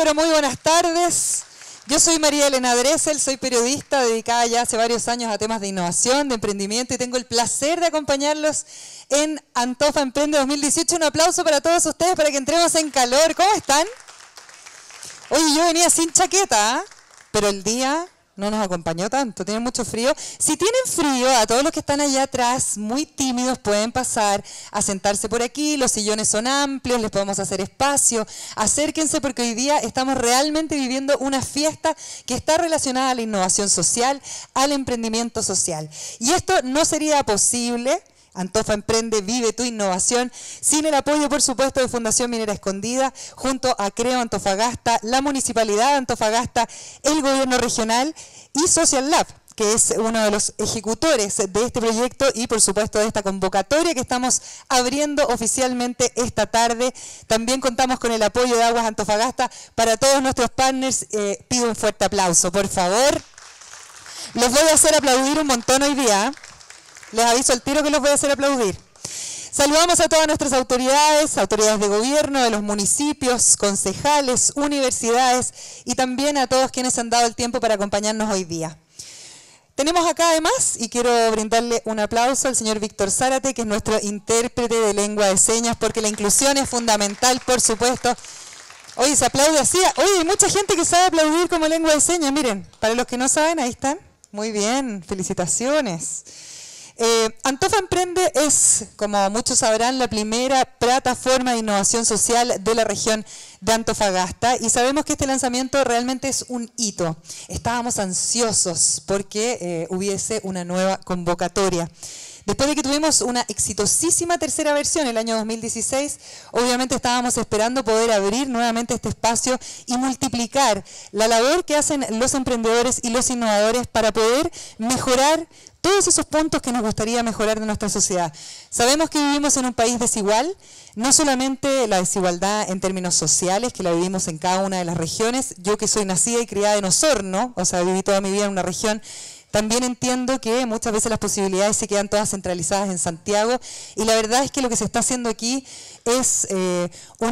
pero muy buenas tardes. Yo soy María Elena Dressel, soy periodista dedicada ya hace varios años a temas de innovación, de emprendimiento y tengo el placer de acompañarlos en Antofa Emprende 2018. Un aplauso para todos ustedes para que entremos en calor. ¿Cómo están? Oye, yo venía sin chaqueta, pero el día no nos acompañó tanto, tienen mucho frío. Si tienen frío, a todos los que están allá atrás, muy tímidos, pueden pasar a sentarse por aquí, los sillones son amplios, les podemos hacer espacio. Acérquense porque hoy día estamos realmente viviendo una fiesta que está relacionada a la innovación social, al emprendimiento social. Y esto no sería posible, Antofa Emprende, vive tu innovación, sin el apoyo, por supuesto, de Fundación Minera Escondida, junto a Creo Antofagasta, la Municipalidad de Antofagasta, el Gobierno Regional y Social Lab, que es uno de los ejecutores de este proyecto y, por supuesto, de esta convocatoria que estamos abriendo oficialmente esta tarde. También contamos con el apoyo de Aguas Antofagasta. Para todos nuestros partners, pido un fuerte aplauso, por favor. Los voy a hacer aplaudir un montón hoy día. Les aviso al tiro que los voy a hacer aplaudir. Saludamos a todas nuestras autoridades de gobierno, de los municipios, concejales, universidades y también a todos quienes han dado el tiempo para acompañarnos hoy día. Tenemos acá además, y quiero brindarle un aplauso al señor Víctor Zárate, que es nuestro intérprete de lengua de señas, porque la inclusión es fundamental, por supuesto. Oye, se aplaude así. Oye, hay mucha gente que sabe aplaudir como lengua de señas. Miren, para los que no saben, ahí están. Muy bien, felicitaciones. Antofa Emprende es, como muchos sabrán, la primera plataforma de innovación social de la región de Antofagasta y sabemos que este lanzamiento realmente es un hito. Estábamos ansiosos porque hubiese una nueva convocatoria. Después de que tuvimos una exitosísima tercera versión el año 2016, obviamente estábamos esperando poder abrir nuevamente este espacio y multiplicar la labor que hacen los emprendedores y los innovadores para poder mejorar todos esos puntos que nos gustaría mejorar de nuestra sociedad. Sabemos que vivimos en un país desigual, no solamente la desigualdad en términos sociales, que la vivimos en cada una de las regiones. Yo que soy nacida y criada en Osorno, o sea, viví toda mi vida en una región, también entiendo que muchas veces las posibilidades se quedan todas centralizadas en Santiago y la verdad es que lo que se está haciendo aquí es un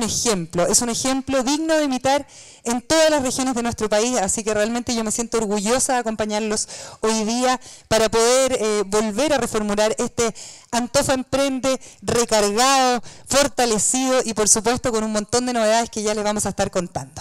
ejemplo digno de imitar en todas las regiones de nuestro país, así que realmente yo me siento orgullosa de acompañarlos hoy día para poder volver a reformular este Antofa Emprende recargado, fortalecido y por supuesto con un montón de novedades que ya les vamos a estar contando.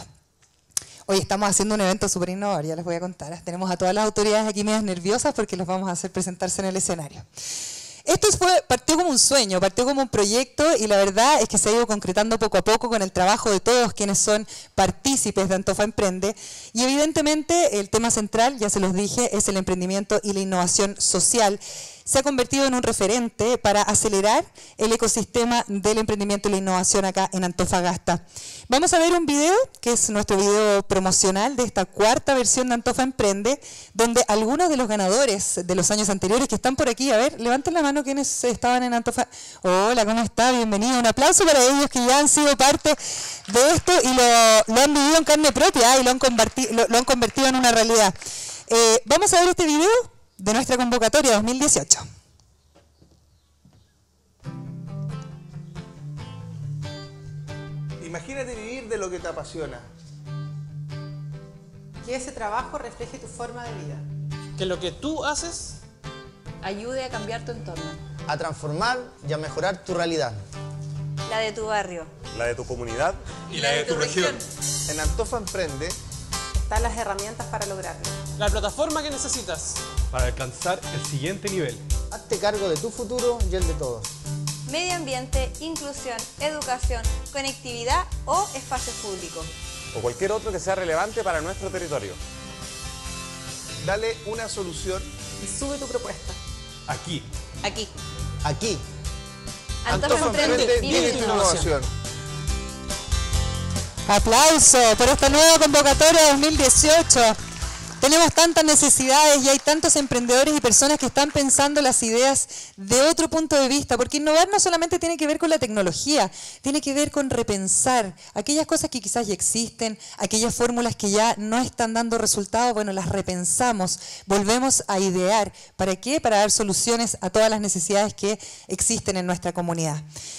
Hoy estamos haciendo un evento súper innovador, ya les voy a contar. Tenemos a todas las autoridades aquí medias nerviosas porque los vamos a hacer presentarse en el escenario. Esto partió como un sueño, partió como un proyecto y la verdad es que se ha ido concretando poco a poco con el trabajo de todos quienes son partícipes de Antofa Emprende y evidentemente el tema central, ya se los dije, es el emprendimiento y la innovación social. Se ha convertido en un referente para acelerar el ecosistema del emprendimiento y la innovación acá en Antofagasta. Vamos a ver un video, que es nuestro video promocional de esta cuarta versión de Antofa Emprende, donde algunos de los ganadores de los años anteriores que están por aquí, a ver, levanten la mano quienes estaban en Antofa. Hola, ¿cómo está? Bienvenido. Un aplauso para ellos que ya han sido parte de esto y lo han vivido en carne propia y lo han convertido en una realidad. Vamos a ver este video de nuestra convocatoria 2018. Imagínate vivir de lo que te apasiona. Que ese trabajo refleje tu forma de vida. Que lo que tú haces ayude a cambiar tu entorno. A transformar y a mejorar tu realidad. La de tu barrio. La de tu comunidad. y la de tu región. En Antofa Emprende Están las herramientas para lograrlo. La plataforma que necesitas Para alcanzar el siguiente nivel. Hazte cargo de tu futuro y el de todos. Medio ambiente, inclusión, educación, conectividad o espacios públicos. O cualquier otro que sea relevante para nuestro territorio. dale una solución. Y sube tu propuesta. Aquí. Aquí. Aquí. Antofa Emprende, vive tu innovación. Aplauso por esta nueva convocatoria 2018. Tenemos tantas necesidades y hay tantos emprendedores y personas que están pensando las ideas de otro punto de vista, porque innovar no solamente tiene que ver con la tecnología, tiene que ver con repensar aquellas cosas que quizás ya existen, aquellas fórmulas que ya no están dando resultados, bueno, las repensamos, volvemos a idear. ¿Para qué? Para dar soluciones a todas las necesidades que existen en nuestra comunidad.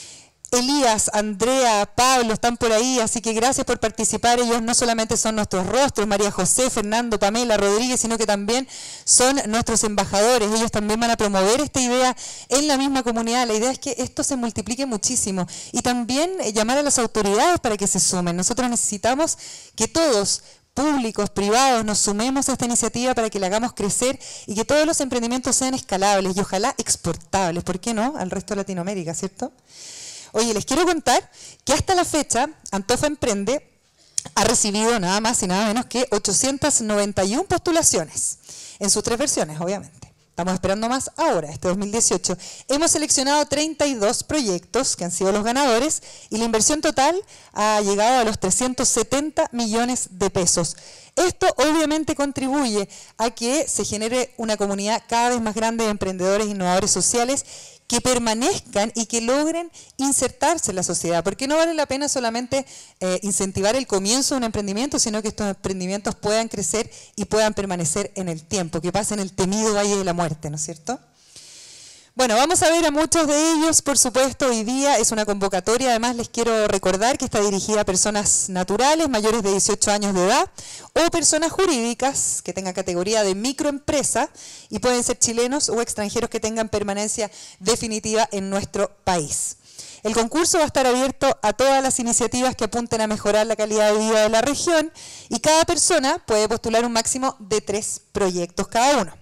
Elías, Andrea, Pablo están por ahí, así que gracias por participar. Ellos no solamente son nuestros rostros, María José, Fernando, Pamela, Rodríguez, sino que también son nuestros embajadores. Ellos también van a promover esta idea en la misma comunidad. La idea es que esto se multiplique muchísimo y también llamar a las autoridades para que se sumen. Nosotros necesitamos que todos, públicos, privados, nos sumemos a esta iniciativa para que la hagamos crecer y que todos los emprendimientos sean escalables y ojalá exportables, ¿por qué no?, al resto de Latinoamérica, ¿cierto? Oye, les quiero contar que hasta la fecha Antofa Emprende ha recibido nada más y nada menos que 891 postulaciones, en sus 3 versiones, obviamente. Estamos esperando más ahora, este 2018. Hemos seleccionado 32 proyectos que han sido los ganadores y la inversión total ha llegado a los 370 millones de pesos. Esto obviamente contribuye a que se genere una comunidad cada vez más grande de emprendedores e innovadores sociales que permanezcan y que logren insertarse en la sociedad, porque no vale la pena solamente incentivar el comienzo de un emprendimiento, sino que estos emprendimientos puedan crecer y puedan permanecer en el tiempo, que pasen el temido valle de la muerte, ¿no es cierto? Bueno, vamos a ver a muchos de ellos, por supuesto, hoy día es una convocatoria, además les quiero recordar que está dirigida a personas naturales, mayores de 18 años de edad, o personas jurídicas que tengan categoría de microempresa y pueden ser chilenos o extranjeros que tengan permanencia definitiva en nuestro país. El concurso va a estar abierto a todas las iniciativas que apunten a mejorar la calidad de vida de la región y cada persona puede postular un máximo de 3 proyectos cada uno.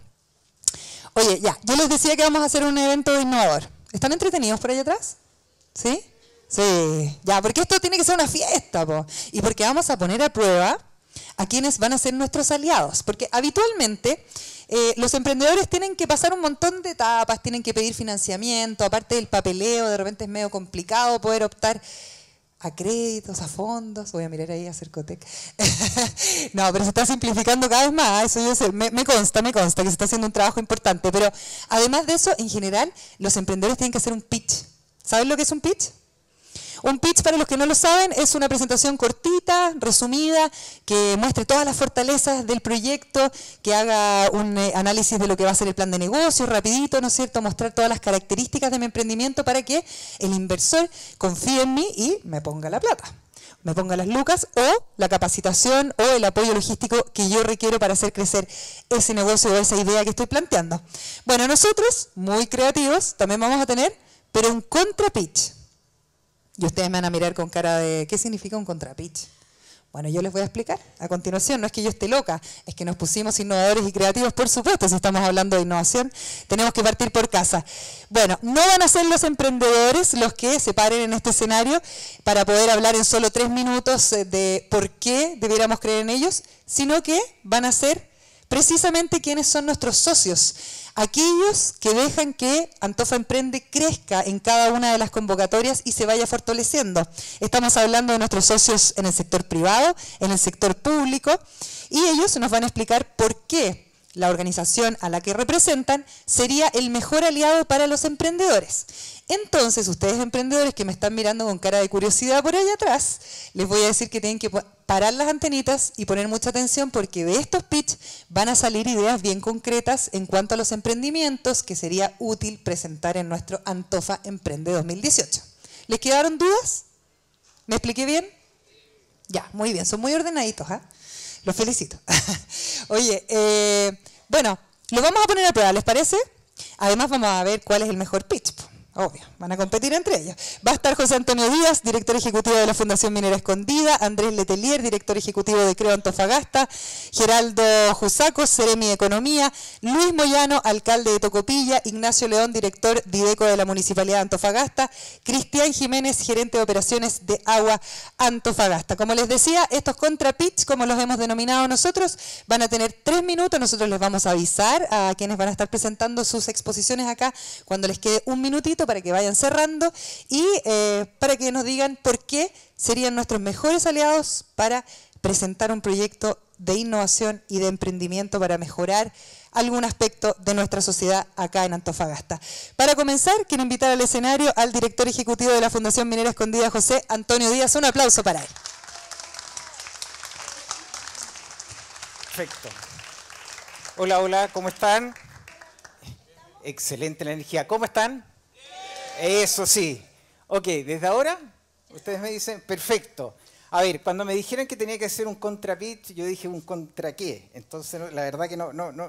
Oye, ya, yo les decía que vamos a hacer un evento innovador. ¿Están entretenidos por allá atrás? ¿Sí? Sí, ya, porque esto tiene que ser una fiesta, po. Y porque vamos a poner a prueba a quienes van a ser nuestros aliados. Porque habitualmente los emprendedores tienen que pasar un montón de etapas, tienen que pedir financiamiento, aparte del papeleo, de repente es medio complicado poder optar a créditos, a fondos, voy a mirar ahí a Cercotec. No, pero se está simplificando cada vez más, eso yo sé, me consta que se está haciendo un trabajo importante, pero además de eso, en general, los emprendedores tienen que hacer un pitch. ¿Saben lo que es un pitch? Un pitch, para los que no lo saben, es una presentación cortita, resumida, que muestre todas las fortalezas del proyecto, que haga un análisis de lo que va a ser el plan de negocio, rapidito, ¿no es cierto?, mostrar todas las características de mi emprendimiento para que el inversor confíe en mí y me ponga la plata, me ponga las lucas o la capacitación o el apoyo logístico que yo requiero para hacer crecer ese negocio o esa idea que estoy planteando. Bueno, nosotros, muy creativos, también vamos a tener, pero un contrapitch. Y ustedes me van a mirar con cara de, ¿qué significa un contrapitch? Bueno, yo les voy a explicar a continuación. No es que yo esté loca, es que nos pusimos innovadores y creativos, por supuesto, si estamos hablando de innovación, tenemos que partir por casa. Bueno, no van a ser los emprendedores los que se paren en este escenario para poder hablar en solo 3 minutos de por qué debiéramos creer en ellos, sino que van a ser precisamente quienes son nuestros socios, aquellos que dejan que Antofa Emprende crezca en cada una de las convocatorias y se vaya fortaleciendo. Estamos hablando de nuestros socios en el sector privado, en el sector público, y ellos nos van a explicar por qué la organización a la que representan sería el mejor aliado para los emprendedores. Entonces, ustedes emprendedores que me están mirando con cara de curiosidad por allá atrás, les voy a decir que tienen que parar las antenitas y poner mucha atención porque de estos pitch van a salir ideas bien concretas en cuanto a los emprendimientos que sería útil presentar en nuestro Antofa Emprende 2018. ¿Les quedaron dudas? ¿Me expliqué bien? Ya, muy bien, son muy ordenaditos, ¿eh? Los felicito. Oye, bueno, lo vamos a poner a prueba, ¿les parece? Además vamos a ver cuál es el mejor pitch. Obvio, van a competir entre ellos. Va a estar José Antonio Díaz, director ejecutivo de la Fundación Minera Escondida, Andrés Letelier, director ejecutivo de Creo Antofagasta, Geraldo Jusaco, Seremi de Economía, Luis Moyano, alcalde de Tocopilla, Ignacio León, director Dideco de la Municipalidad de Antofagasta, Cristian Jiménez, gerente de operaciones de Agua Antofagasta. Como les decía, estos contrapitch, como los hemos denominado nosotros, van a tener 3 minutos. Nosotros les vamos a avisar a quienes van a estar presentando sus exposiciones acá cuando les quede un minutito para que vayan cerrando y para que nos digan por qué serían nuestros mejores aliados para presentar un proyecto de innovación y de emprendimiento para mejorar algún aspecto de nuestra sociedad acá en Antofagasta. Para comenzar, quiero invitar al escenario al director ejecutivo de la Fundación Minera Escondida, José Antonio Díaz. Un aplauso para él. Perfecto. Hola, hola, ¿cómo están? Excelente la energía. ¿Cómo están? Eso sí. Ok, desde ahora, ustedes me dicen, perfecto. A ver, cuando me dijeron que tenía que hacer un contrapitch, yo dije, ¿un contra qué? Entonces, la verdad que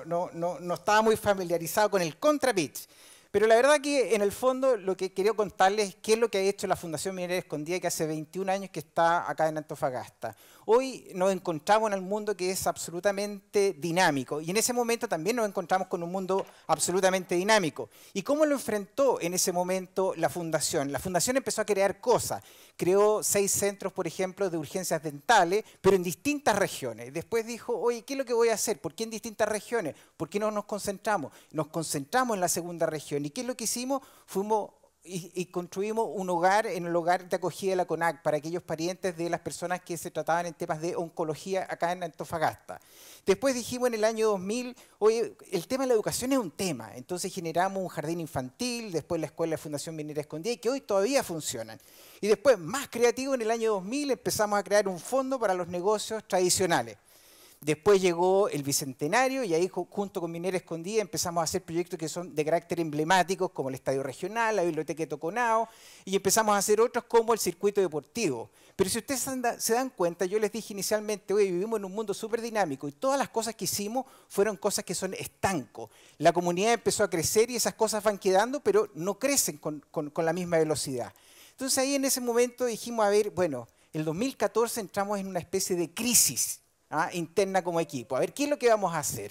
no estaba muy familiarizado con el contrapitch. Pero la verdad que en el fondo lo que quería contarles es qué es lo que ha hecho la Fundación Minera Escondida, que hace 21 años que está acá en Antofagasta. Hoy nos encontramos en un mundo que es absolutamente dinámico y en ese momento también nos encontramos con un mundo absolutamente dinámico. ¿Y cómo lo enfrentó en ese momento la Fundación? La Fundación empezó a crear cosas. Creó 6 centros, por ejemplo, de urgencias dentales, pero en distintas regiones. Después dijo, oye, ¿qué es lo que voy a hacer? ¿Por qué en distintas regiones? ¿Por qué no nos concentramos? Nos concentramos en la segunda región. ¿Y qué es lo que hicimos? Fuimos y construimos un hogar en el hogar de acogida de la CONAC para aquellos parientes de las personas que se trataban en temas de oncología acá en Antofagasta. Después dijimos en el año 2000, oye, el tema de la educación es un tema, entonces generamos un jardín infantil, después la Escuela de Fundación Minera Escondida, que hoy todavía funcionan. Y después, más creativo, en el año 2000 empezamos a crear un fondo para los negocios tradicionales. Después llegó el Bicentenario y ahí junto con Minera Escondida empezamos a hacer proyectos que son de carácter emblemáticos como el Estadio Regional, la Biblioteca de Toconao y empezamos a hacer otros como el Circuito Deportivo. Pero si ustedes se dan cuenta, yo les dije inicialmente, hoy vivimos en un mundo súper dinámico y todas las cosas que hicimos fueron cosas que son estancos. La comunidad empezó a crecer y esas cosas van quedando, pero no crecen con la misma velocidad. Entonces ahí en ese momento dijimos, a ver, bueno, el 2014 entramos en una especie de crisis interna como equipo. A ver, ¿qué es lo que vamos a hacer?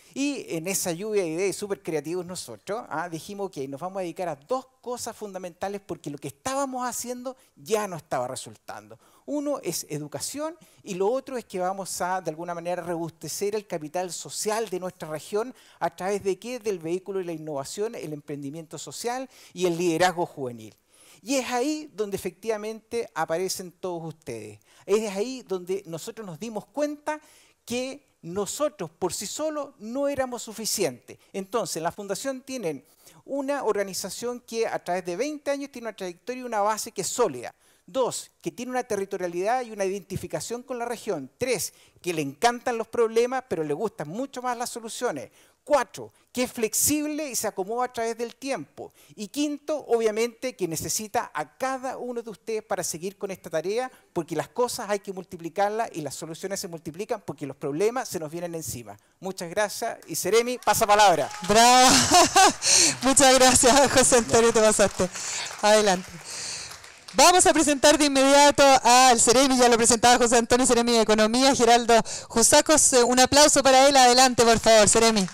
Y en esa lluvia de ideas súper creativos nosotros, dijimos que nos vamos a dedicar a 2 cosas fundamentales porque lo que estábamos haciendo ya no estaba resultando. Uno es educación y lo otro es que vamos a, de alguna manera, robustecer el capital social de nuestra región a través de ¿qué? Del vehículo de la innovación, el emprendimiento social y el liderazgo juvenil. Y es ahí donde efectivamente aparecen todos ustedes. Es ahí donde nosotros nos dimos cuenta que nosotros por sí solos no éramos suficientes. Entonces, la Fundación tiene una organización que a través de 20 años tiene una trayectoria y una base que es sólida. 2, que tiene una territorialidad y una identificación con la región. 3, que le encantan los problemas, pero le gustan mucho más las soluciones. 4, que es flexible y se acomoda a través del tiempo. Y 5, obviamente, que necesita a cada uno de ustedes para seguir con esta tarea, porque las cosas hay que multiplicarlas y las soluciones se multiplican porque los problemas se nos vienen encima. Muchas gracias. Y Seremi, pasa palabra. ¡Bravo! Muchas gracias, José Antonio, te pasaste. Adelante. Vamos a presentar de inmediato al Seremi, ya lo presentaba José Antonio, Seremi de Economía, Geraldo Jusacos. Un aplauso para él. Adelante, por favor, Seremi.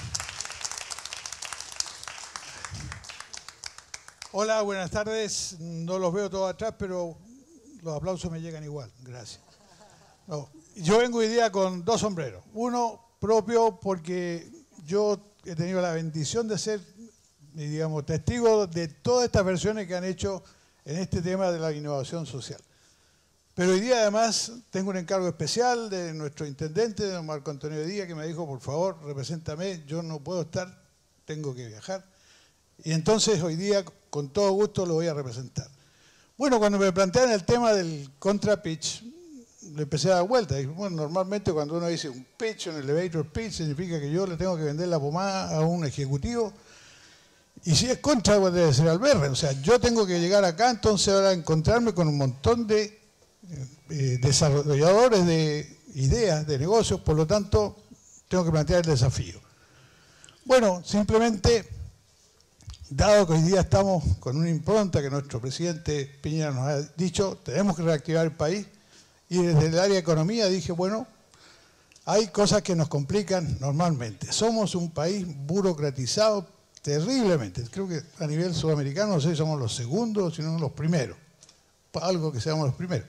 Hola, buenas tardes. No los veo todos atrás, pero los aplausos me llegan igual. Gracias. No, yo vengo hoy día con 2 sombreros. Uno propio porque yo he tenido la bendición de ser, digamos, testigo de todas estas versiones que han hecho en este tema de la innovación social. Pero hoy día además tengo un encargo especial de nuestro intendente, don Marco Antonio Díaz, que me dijo, por favor, represéntame, yo no puedo estar, tengo que viajar. Y entonces hoy día, con todo gusto, lo voy a representar. Bueno, cuando me plantean el tema del contrapitch, le empecé a dar vuelta. Y bueno, normalmente cuando uno dice un pitch, un elevator pitch, significa que yo le tengo que vender la pomada a un ejecutivo. Y si es contra, pues debe ser al verde. O sea, yo tengo que llegar acá, entonces ahora encontrarme con un montón de desarrolladores de ideas, de negocios, por lo tanto, tengo que plantear el desafío. Bueno, simplemente, dado que hoy día estamos con una impronta que nuestro presidente Piñera nos ha dicho, tenemos que reactivar el país, y desde el área de economía dije, bueno, hay cosas que nos complican normalmente. Somos un país burocratizado terriblemente. Creo que a nivel sudamericano, no sé si somos los segundos, sino los primeros. Algo que seamos los primeros.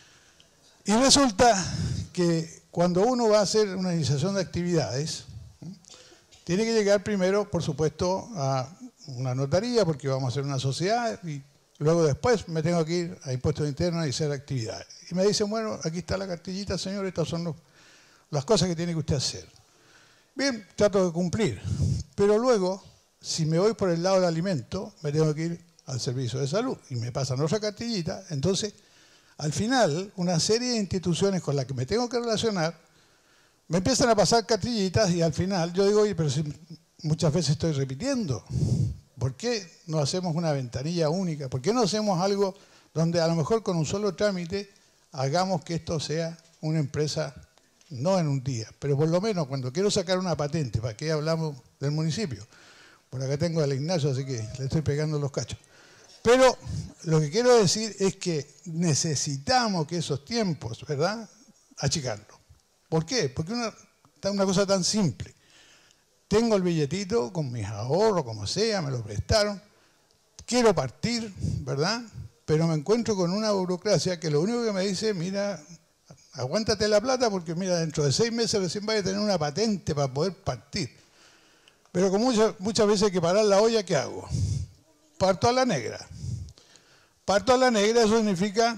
Y resulta que cuando uno va a hacer una iniciación de actividades, tiene que llegar primero, por supuesto, a una notaría, porque vamos a hacer una sociedad, y luego después me tengo que ir a impuestos internos y hacer actividades. Y me dicen, bueno, aquí está la cartillita, señor, estas son las cosas que tiene que usted hacer. Bien, trato de cumplir, pero luego, si me voy por el lado del alimento, me tengo que ir al servicio de salud y me pasan otra cartillita. Entonces, al final, una serie de instituciones con las que me tengo que relacionar me empiezan a pasar cartillitas y al final yo digo, oye, pero si muchas veces estoy repitiendo, ¿Por qué no hacemos una ventanilla única? ¿Por qué no hacemos algo donde a lo mejor con un solo trámite hagamos que esto sea una empresa, no en un día, pero por lo menos cuando quiero sacar una patente, ¿para qué hablamos del municipio? Por acá tengo al Ignacio, así que le estoy pegando los cachos. Pero lo que quiero decir es que necesitamos que esos tiempos, ¿verdad?, achicarlos. ¿Por qué? Porque una cosa tan simple. Tengo el billetito con mis ahorros, como sea, me lo prestaron. Quiero partir, ¿verdad? Pero me encuentro con una burocracia que lo único que me dice, mira, aguántate la plata porque mira, dentro de 6 meses recién vas a tener una patente para poder partir. Pero con muchas veces hay que parar la olla, ¿qué hago? Parto a la negra. Parto a la negra, eso significa...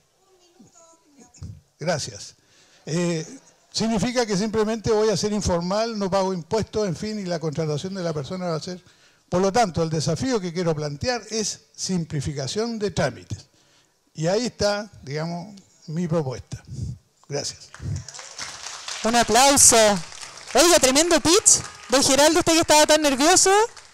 Gracias. Significa que simplemente voy a ser informal, no pago impuestos, en fin, y la contratación de la persona va a ser... Por lo tanto, el desafío que quiero plantear es simplificación de trámites. Y ahí está, digamos, mi propuesta. Gracias. Un aplauso. Oiga, tremendo pitch. Don Geraldo, usted que estaba tan nervioso.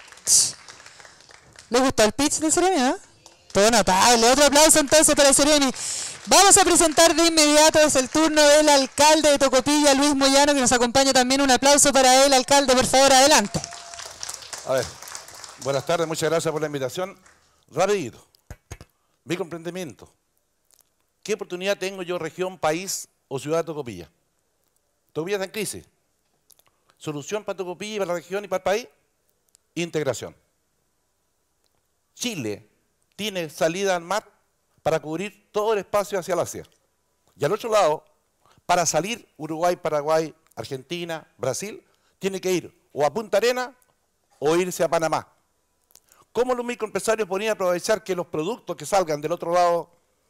¿Le gustó el pitch de Ceremi, no? Todo notable. Otro aplauso entonces para Ceremi. Vamos a presentar de inmediato, es el turno del alcalde de Tocopilla, Luis Moyano, que nos acompaña también. Un aplauso para él, alcalde, por favor, adelante. A ver, buenas tardes, muchas gracias por la invitación. Rapidito, microemprendimiento. ¿Qué oportunidad tengo yo, región, país o ciudad de Tocopilla? Tocopilla está en crisis. Solución para Tocopilla, para la región y para el país, integración. Chile tiene salida al mar para cubrir todo el espacio hacia el Asia. Y al otro lado, para salir Uruguay, Paraguay, Argentina, Brasil, tiene que ir o a Punta Arenas o irse a Panamá. ¿Cómo los microempresarios podrían aprovechar que los productos que salgan del otro lado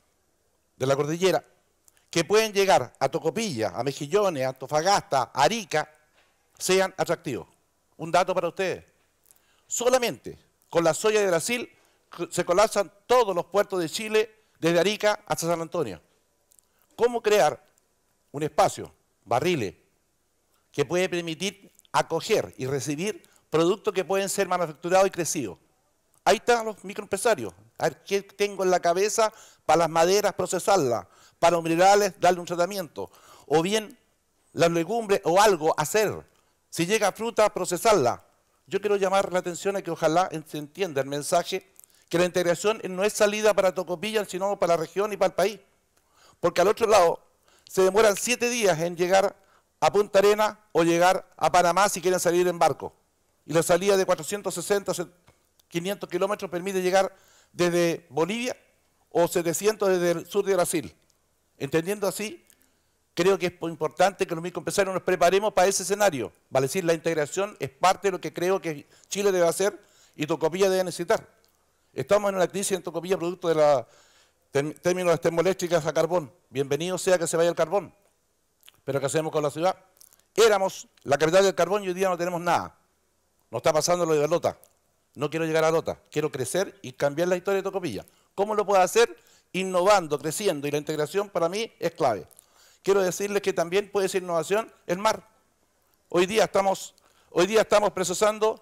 de la cordillera, que pueden llegar a Tocopilla, a Mejillones, a Antofagasta, a Arica, sean atractivos? Un dato para ustedes. Solamente con la soya de Brasil se colapsan todos los puertos de Chile, desde Arica hasta San Antonio. ¿Cómo crear un espacio, barriles, que puede permitir acoger y recibir productos que pueden ser manufacturados y crecidos? Ahí están los microempresarios. A ver qué tengo en la cabeza para las maderas procesarlas, para los minerales darle un tratamiento, o bien las legumbres o algo hacer. Si llega fruta, procesarla. Yo quiero llamar la atención a que ojalá se entienda el mensaje que la integración no es salida para Tocopilla, sino para la región y para el país. Porque al otro lado se demoran 7 días en llegar a Punta Arenas o llegar a Panamá si quieren salir en barco. Y la salida de 460, 500 kilómetros permite llegar desde Bolivia o 700 desde el sur de Brasil. Entendiendo así, creo que es importante que los microempresarios nos preparemos para ese escenario. Vale decir, la integración es parte de lo que creo que Chile debe hacer y Tocopilla debe necesitar. Estamos en una crisis en Tocopilla producto de la términos de termoeléctricas a carbón. Bienvenido sea que se vaya el carbón. Pero ¿qué hacemos con la ciudad? Éramos la capital del carbón y hoy día no tenemos nada. Nos está pasando lo de Lota. No quiero llegar a Lota. Quiero crecer y cambiar la historia de Tocopilla. ¿Cómo lo puedo hacer? Innovando, creciendo, y la integración para mí es clave. Quiero decirles que también puede ser innovación el mar. Hoy día estamos procesando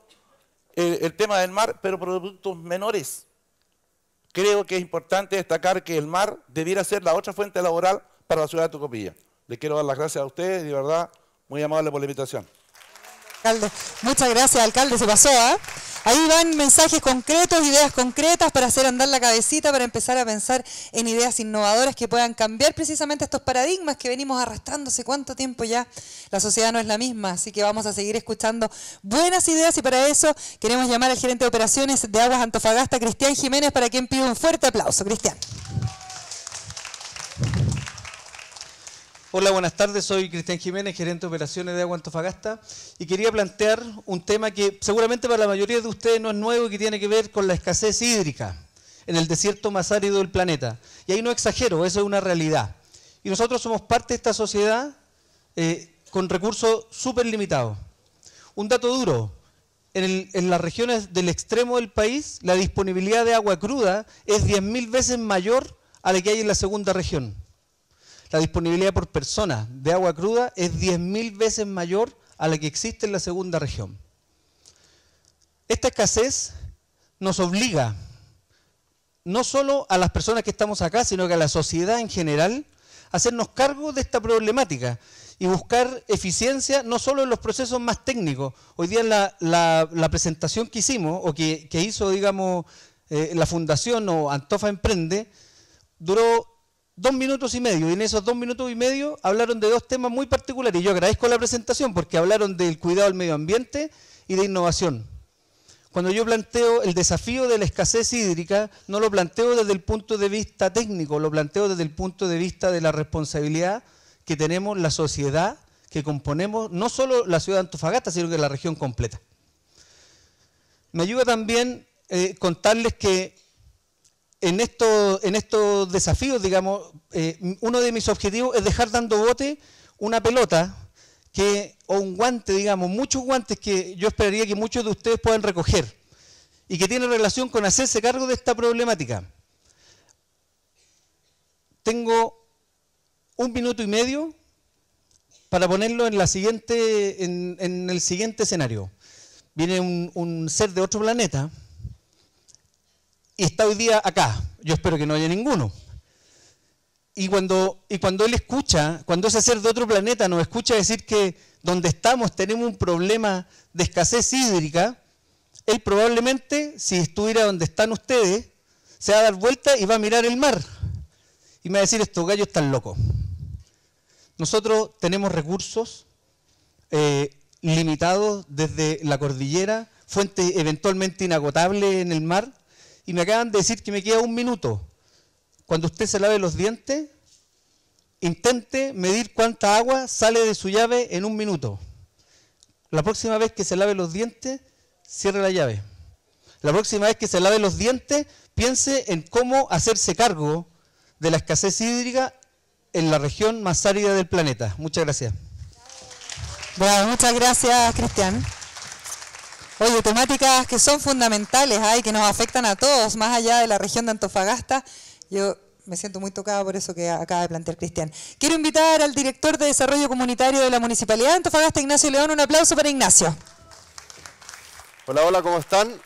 el tema del mar, pero productos menores. Creo que es importante destacar que el mar debiera ser la otra fuente laboral para la ciudad de Tocopilla. Les quiero dar las gracias a ustedes, de verdad, muy amable por la invitación. Alcalde, muchas gracias, alcalde, se pasó, ¿eh? Ahí van mensajes concretos, ideas concretas para hacer andar la cabecita, para empezar a pensar en ideas innovadoras que puedan cambiar precisamente estos paradigmas que venimos arrastrando hace cuánto tiempo ya. La sociedad no es la misma, así que vamos a seguir escuchando buenas ideas y para eso queremos llamar al gerente de operaciones de Aguas Antofagasta, Cristian Jiménez, para quien pido un fuerte aplauso. Cristian. Hola, buenas tardes, soy Cristian Jiménez, gerente de operaciones de Aguas Antofagasta y quería plantear un tema que seguramente para la mayoría de ustedes no es nuevo y que tiene que ver con la escasez hídrica en el desierto más árido del planeta. Y ahí no exagero, eso es una realidad. Y nosotros somos parte de esta sociedad con recursos súper limitados. Un dato duro, en las regiones del extremo del país la disponibilidad de agua cruda es 10.000 veces mayor a la que hay en la segunda región. La disponibilidad por persona de agua cruda es 10.000 veces mayor a la que existe en la segunda región. Esta escasez nos obliga, no solo a las personas que estamos acá, sino que a la sociedad en general, a hacernos cargo de esta problemática y buscar eficiencia no solo en los procesos más técnicos. Hoy día la presentación que hicimos, o que hizo, digamos, la Fundación o Antofa Emprende, duró 2 minutos y medio, y en esos 2 minutos y medio hablaron de 2 temas muy particulares. Y yo agradezco la presentación porque hablaron del cuidado del medio ambiente y de innovación. Cuando yo planteo el desafío de la escasez hídrica, no lo planteo desde el punto de vista técnico, lo planteo desde el punto de vista de la responsabilidad que tenemos la sociedad, que componemos no solo la ciudad de Antofagasta, sino que la región completa. Me ayuda también contarles que en estos desafíos, digamos, uno de mis objetivos es dejar dando bote una pelota o un guante, digamos, muchos guantes que yo esperaría que muchos de ustedes puedan recoger y que tiene relación con hacerse cargo de esta problemática. Tengo 1 minuto y medio para ponerlo en el siguiente escenario. Viene un ser de otro planeta y está hoy día acá. Yo espero que no haya ninguno. Y cuando él escucha, cuando ese ser de otro planeta nos escucha decir que donde estamos tenemos un problema de escasez hídrica, él probablemente, si estuviera donde están ustedes, se va a dar vuelta y va a mirar el mar. Y me va a decir, estos gallos están locos. Nosotros tenemos recursos limitados desde la cordillera, fuente eventualmente inagotable en el mar, y me acaban de decir que me queda 1 minuto. Cuando usted se lave los dientes, intente medir cuánta agua sale de su llave en 1 minuto. La próxima vez que se lave los dientes, cierre la llave. La próxima vez que se lave los dientes, piense en cómo hacerse cargo de la escasez hídrica en la región más árida del planeta. Muchas gracias. Bueno, muchas gracias, Cristian. Oye, temáticas que son fundamentales y que nos afectan a todos, más allá de la región de Antofagasta. Yo me siento muy tocada por eso que acaba de plantear Cristian. Quiero invitar al director de Desarrollo Comunitario de la Municipalidad de Antofagasta, Ignacio León. Un aplauso para Ignacio. Hola, hola, ¿cómo están?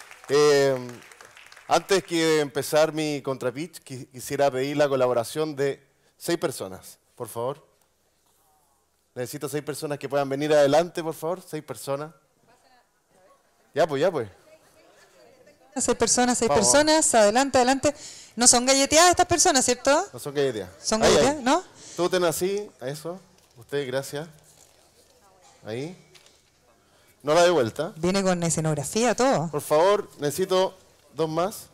Antes que empezar mi contrapitch, quisiera pedir la colaboración de 6 personas, por favor. Necesito 6 personas que puedan venir adelante, por favor. 6 personas. Ya pues, ya pues. 6 personas, 6 personas. Adelante, adelante. No son galleteadas estas personas, ¿cierto? No son galleteadas. ¿Son galleteadas? ¿No? Tú ten así, a eso. Usted, gracias. Ahí. No la de vuelta. Viene con escenografía, todo. Por favor, necesito 2 más.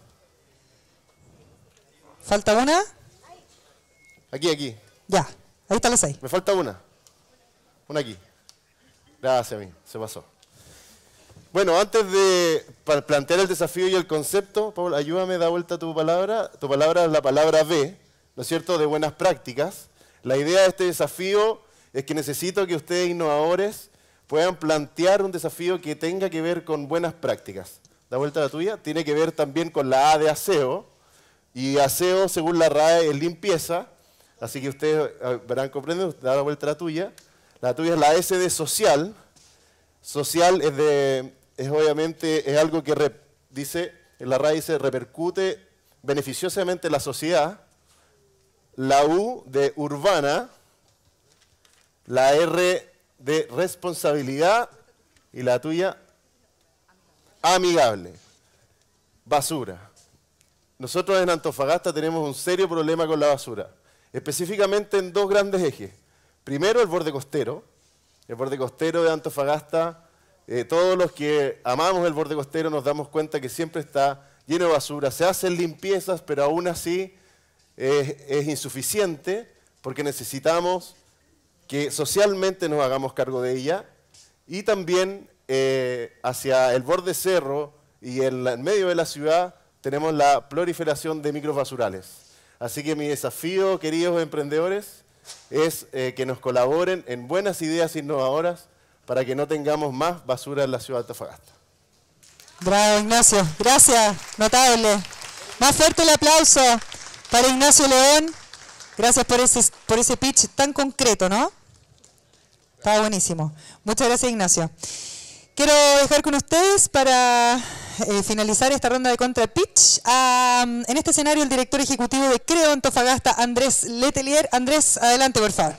¿Falta una? Aquí, aquí. Ya, ahí están las 6. Me falta una. Una aquí. Gracias, amigo. Se pasó. Bueno, antes de plantear el desafío y el concepto, Paul, ayúdame, da vuelta tu palabra. Tu palabra es la palabra B, ¿no es cierto?, de buenas prácticas. La idea de este desafío es que necesito que ustedes, innovadores, puedan plantear un desafío que tenga que ver con buenas prácticas. Da vuelta la tuya. Tiene que ver también con la A de aseo. Y aseo, según la RAE, es limpieza. Así que ustedes verán, comprenden, da la vuelta la tuya. La tuya es la S de social. Social es obviamente es algo que dice, en la RAE dice, repercute beneficiosamente en la sociedad. La U de urbana. La R de responsabilidad. Y la tuya, amigable. Basura. Nosotros en Antofagasta tenemos un serio problema con la basura, específicamente en 2 grandes ejes. Primero, el borde costero. El borde costero de Antofagasta, todos los que amamos el borde costero nos damos cuenta que siempre está lleno de basura. Se hacen limpiezas, pero aún así es insuficiente porque necesitamos que socialmente nos hagamos cargo de ella. Y también hacia el borde cerro y en el medio de la ciudad tenemos la proliferación de microbasurales. Así que mi desafío, queridos emprendedores, es que nos colaboren en buenas ideas innovadoras para que no tengamos más basura en la ciudad de Antofagasta. Bravo, Ignacio. Gracias. Notable. Más fuerte el aplauso para Ignacio León. Gracias por ese pitch tan concreto, ¿no? Está buenísimo. Muchas gracias, Ignacio. Quiero dejar con ustedes para finalizar esta ronda de contrapitch, en este escenario el director ejecutivo de Creo Antofagasta, Andrés Letelier. Andrés, adelante, por favor.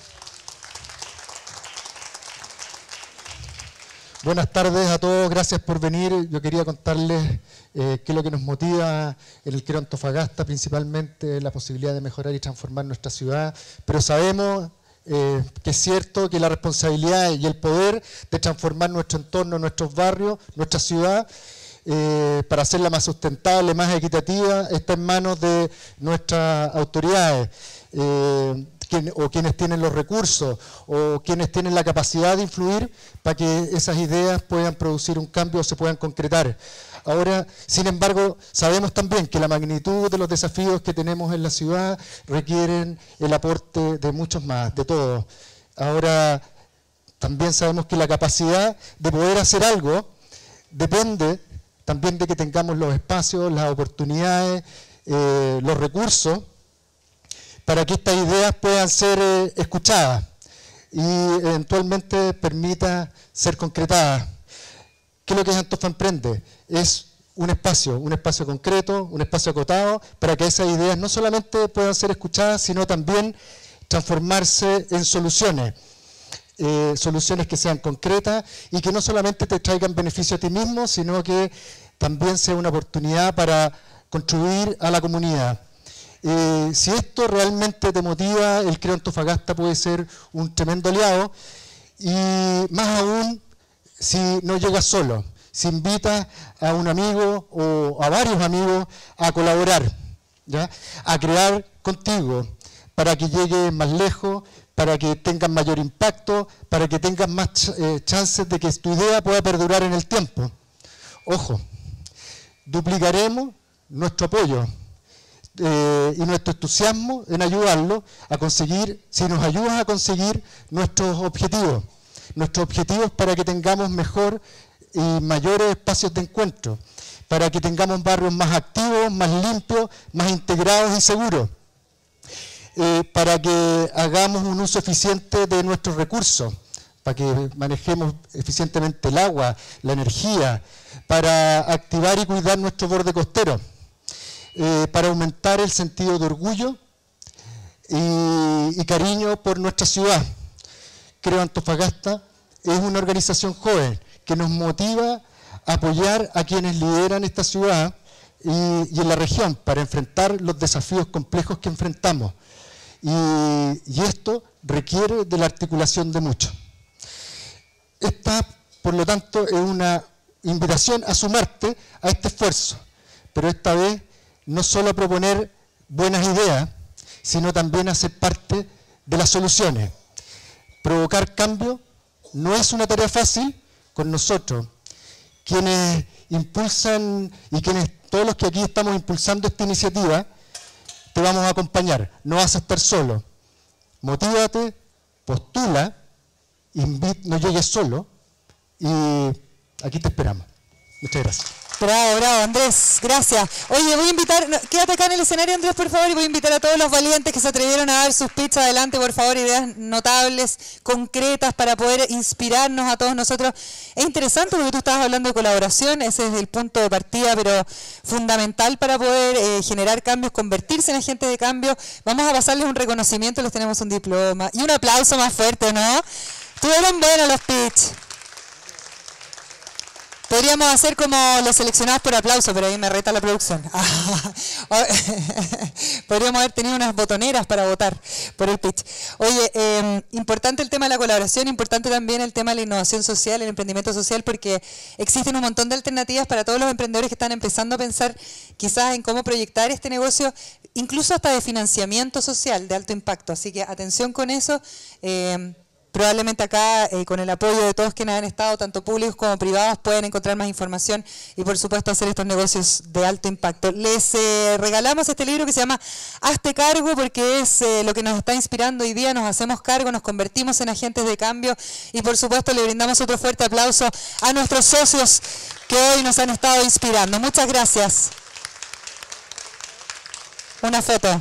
Buenas tardes a todos, gracias por venir. Yo quería contarles qué es lo que nos motiva en el Creo Antofagasta, principalmente la posibilidad de mejorar y transformar nuestra ciudad, pero sabemos que es cierto que la responsabilidad y el poder de transformar nuestro entorno, nuestros barrios, nuestra ciudad, para hacerla más sustentable, más equitativa, está en manos de nuestras autoridades, o quienes tienen los recursos, o quienes tienen la capacidad de influir para que esas ideas puedan producir un cambio o se puedan concretar. Ahora, sin embargo, sabemos también que la magnitud de los desafíos que tenemos en la ciudad requieren el aporte de muchos más, de todos. Ahora, también sabemos que la capacidad de poder hacer algo depende también de que tengamos los espacios, las oportunidades, los recursos, para que estas ideas puedan ser escuchadas y eventualmente permita ser concretadas. ¿Qué es lo que es Antofa Emprende? Es un espacio concreto, un espacio acotado, para que esas ideas no solamente puedan ser escuchadas, sino también transformarse en soluciones. Soluciones que sean concretas y que no solamente te traigan beneficio a ti mismo, sino que también sea una oportunidad para contribuir a la comunidad. Si esto realmente te motiva, el Creo Antofagasta puede ser un tremendo aliado, y más aún si no llegas solo, si invitas a un amigo o a varios amigos a colaborar, ¿ya? A crear contigo, para que llegues más lejos, para que tengas mayor impacto, para que tengas más chances de que tu idea pueda perdurar en el tiempo. Ojo, duplicaremos nuestro apoyo y nuestro entusiasmo en ayudarlo a conseguir, si nos ayudas a conseguir nuestros objetivos para que tengamos mejor y mayores espacios de encuentro, para que tengamos barrios más activos, más limpios, más integrados y seguros, para que hagamos un uso eficiente de nuestros recursos, para que manejemos eficientemente el agua, la energía, para activar y cuidar nuestro borde costero, para aumentar el sentido de orgullo y cariño por nuestra ciudad. Creo Antofagasta es una organización joven que nos motiva a apoyar a quienes lideran esta ciudad y en la región para enfrentar los desafíos complejos que enfrentamos. Y esto requiere de la articulación de muchos. Esta, por lo tanto, es una invitación a sumarte a este esfuerzo, pero esta vez no solo a proponer buenas ideas, sino también a ser parte de las soluciones. Provocar cambio no es una tarea fácil. Con nosotros, quienes impulsan y todos los que aquí estamos impulsando esta iniciativa, te vamos a acompañar, no vas a estar solo. Motívate, postula, no llegues solo y aquí te esperamos. Muchas gracias. Bravo, bravo, Andrés, gracias. Oye, voy a invitar, quédate acá en el escenario, Andrés, por favor, y voy a invitar a todos los valientes que se atrevieron a dar sus pitches adelante, por favor, ideas notables, concretas, para poder inspirarnos a todos nosotros. Es interesante porque tú estabas hablando de colaboración, ese es el punto de partida, pero fundamental para poder generar cambios, convertirse en agentes de cambio. Vamos a pasarles un reconocimiento, les tenemos un diploma y un aplauso más fuerte, ¿no? Tuvieron buenos los pitches. Podríamos hacer como los seleccionados por aplauso, pero ahí me reta la producción. Podríamos haber tenido unas botoneras para votar por el pitch. Oye, importante el tema de la colaboración, importante también el tema de la innovación social, el emprendimiento social, porque existen un montón de alternativas para todos los emprendedores que están empezando a pensar quizás en cómo proyectar este negocio, incluso hasta de financiamiento social de alto impacto. Así que atención con eso. Probablemente acá, con el apoyo de todos quienes han estado, tanto públicos como privados, pueden encontrar más información y, por supuesto, hacer estos negocios de alto impacto. Les regalamos este libro que se llama Hazte Cargo, porque es lo que nos está inspirando hoy día. Nos hacemos cargo, nos convertimos en agentes de cambio y, por supuesto, le brindamos otro fuerte aplauso a nuestros socios que hoy nos han estado inspirando. Muchas gracias. Una foto.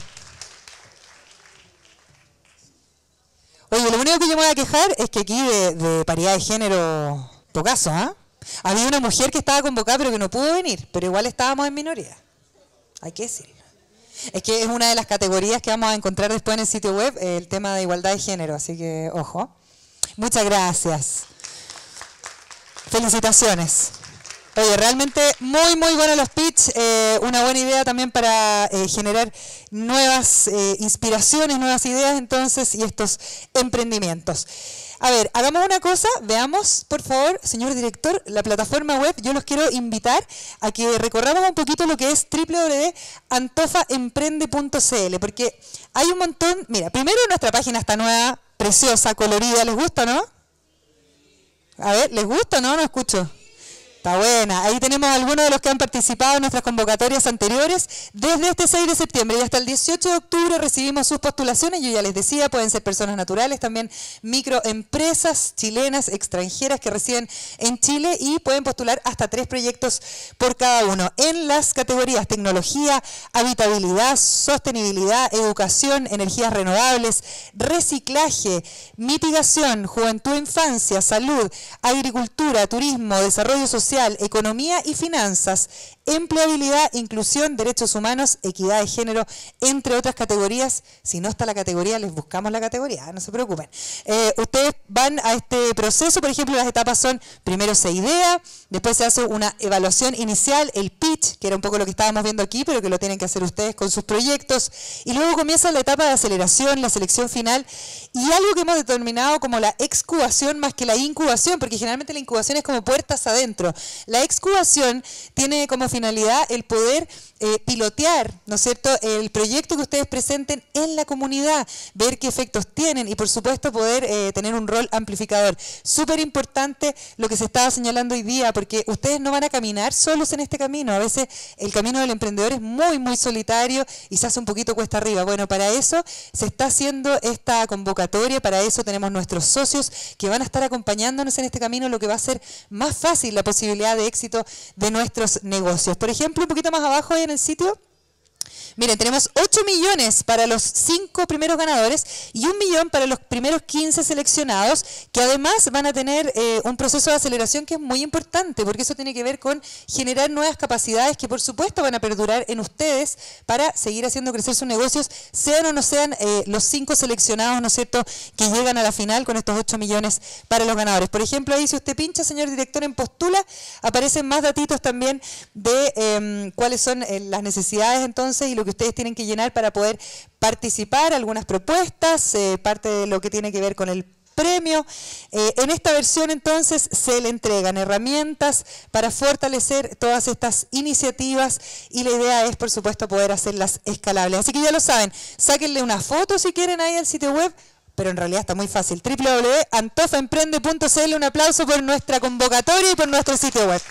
Oye, lo único que yo me voy a quejar es que aquí de paridad de género, pocaso, ¿ah? Había una mujer que estaba convocada pero que no pudo venir, pero igual estábamos en minoría. Hay que decirlo. Es que es una de las categorías que vamos a encontrar después en el sitio web, el tema de igualdad de género, así que ojo. Muchas gracias. Felicitaciones. Oye, realmente muy buenos los pitch, una buena idea también para generar nuevas inspiraciones, nuevas ideas entonces y estos emprendimientos. A ver, hagamos una cosa, veamos por favor, señor director, la plataforma web. Yo los quiero invitar a que recorramos un poquito lo que es www.antofaemprende.cl, porque hay un montón, mira, primero nuestra página está nueva, preciosa, colorida, ¿les gusta, no? A ver, ¿les gusta o no? No escucho. Está buena. Ahí tenemos algunos de los que han participado en nuestras convocatorias anteriores. Desde este 6 de septiembre y hasta el 18 de octubre recibimos sus postulaciones. Yo ya les decía, pueden ser personas naturales, también microempresas chilenas, extranjeras que residen en Chile y pueden postular hasta 3 proyectos por cada uno. En las categorías tecnología, habitabilidad, sostenibilidad, educación, energías renovables, reciclaje, mitigación, juventud e infancia, salud, agricultura, turismo, desarrollo social, economía y finanzas, empleabilidad, inclusión, derechos humanos, equidad de género, entre otras categorías. Si no está la categoría, les buscamos la categoría, no se preocupen. Ustedes van a este proceso, por ejemplo, las etapas son, primero se idea, después se hace una evaluación inicial, el pitch, que era un poco lo que estábamos viendo aquí, pero que lo tienen que hacer ustedes con sus proyectos, y luego comienza la etapa de aceleración, la selección final, y algo que hemos determinado como la excubación más que la incubación, porque generalmente la incubación es como puertas adentro. La excubación tiene como finalidad el poder pilotear, ¿no es cierto?, el proyecto que ustedes presenten en la comunidad, ver qué efectos tienen y por supuesto poder tener un rol amplificador. Súper importante lo que se estaba señalando hoy día, porque ustedes no van a caminar solos en este camino. A veces el camino del emprendedor es muy solitario y se hace un poquito cuesta arriba. Bueno, para eso se está haciendo esta convocatoria, para eso tenemos nuestros socios que van a estar acompañándonos en este camino, lo que va a hacer más fácil la posibilidad de éxito de nuestros negocios. Por ejemplo, un poquito más abajo en el sitio, miren, tenemos 8 millones para los 5 primeros ganadores y 1 millón para los primeros 15 seleccionados, que además van a tener un proceso de aceleración que es muy importante, porque eso tiene que ver con generar nuevas capacidades que por supuesto van a perdurar en ustedes para seguir haciendo crecer sus negocios, sean o no sean los 5 seleccionados, ¿no es cierto?, que llegan a la final con estos 8 millones para los ganadores. Por ejemplo, ahí si usted pincha, señor director, en postula, aparecen más datitos también de cuáles son las necesidades entonces y lo que ustedes tienen que llenar para poder participar, algunas propuestas, parte de lo que tiene que ver con el premio. En esta versión entonces se le entregan herramientas para fortalecer todas estas iniciativas y la idea es por supuesto poder hacerlas escalables. Así que ya lo saben, sáquenle una foto si quieren ahí al sitio web, pero en realidad está muy fácil, www.antofaemprende.cl. Un aplauso por nuestra convocatoria y por nuestro sitio web.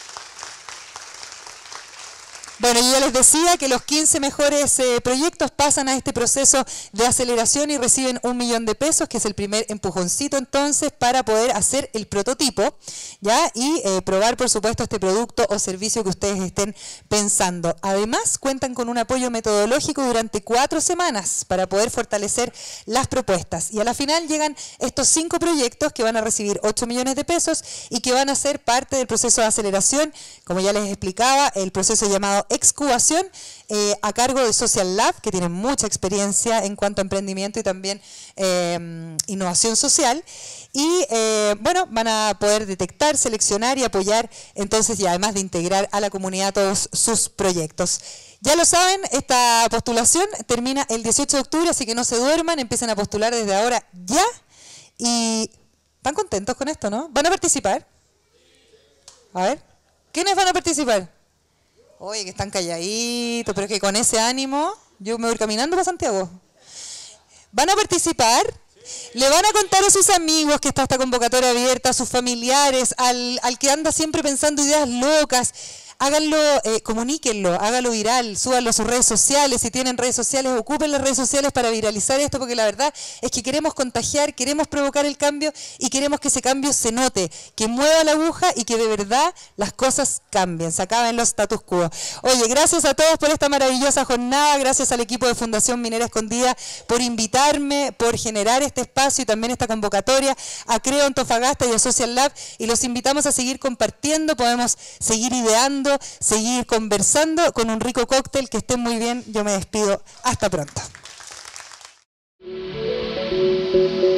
Bueno, yo ya les decía que los 15 mejores proyectos pasan a este proceso de aceleración y reciben 1 millón de pesos, que es el primer empujoncito entonces para poder hacer el prototipo, ¿ya? Y probar, por supuesto, este producto o servicio que ustedes estén pensando. Además, cuentan con un apoyo metodológico durante 4 semanas para poder fortalecer las propuestas. Y a la final llegan estos 5 proyectos que van a recibir 8 millones de pesos y que van a ser parte del proceso de aceleración, como ya les explicaba, el proceso llamado excubación, a cargo de Social Lab, que tiene mucha experiencia en cuanto a emprendimiento y también innovación social. Y bueno, van a poder detectar, seleccionar y apoyar entonces, y además de integrar a la comunidad todos sus proyectos. Ya lo saben, esta postulación termina el 18 de octubre, así que no se duerman, empiecen a postular desde ahora ya. Y ¿están contentos con esto, no? ¿Van a participar? A ver, ¿quiénes van a participar? Oye, que están calladitos, pero es que con ese ánimo yo me voy caminando para Santiago. ¿Van a participar? ¿Le van a contar a sus amigos que está esta convocatoria abierta, a sus familiares, al que anda siempre pensando ideas locas? háganlo, comuníquenlo, háganlo viral, súbanlo a sus redes sociales, si tienen redes sociales, ocupen las redes sociales para viralizar esto, porque la verdad es que queremos contagiar, queremos provocar el cambio y queremos que ese cambio se note, que mueva la aguja y que de verdad las cosas cambien, se acaben los status quo. Oye, gracias a todos por esta maravillosa jornada, gracias al equipo de Fundación Minera Escondida por invitarme, por generar este espacio y también esta convocatoria, a Creo Antofagasta y a Social Lab, y los invitamos a seguir compartiendo, podemos seguir ideando, seguir conversando con un rico cóctel. Que estén muy bien, yo me despido, hasta pronto.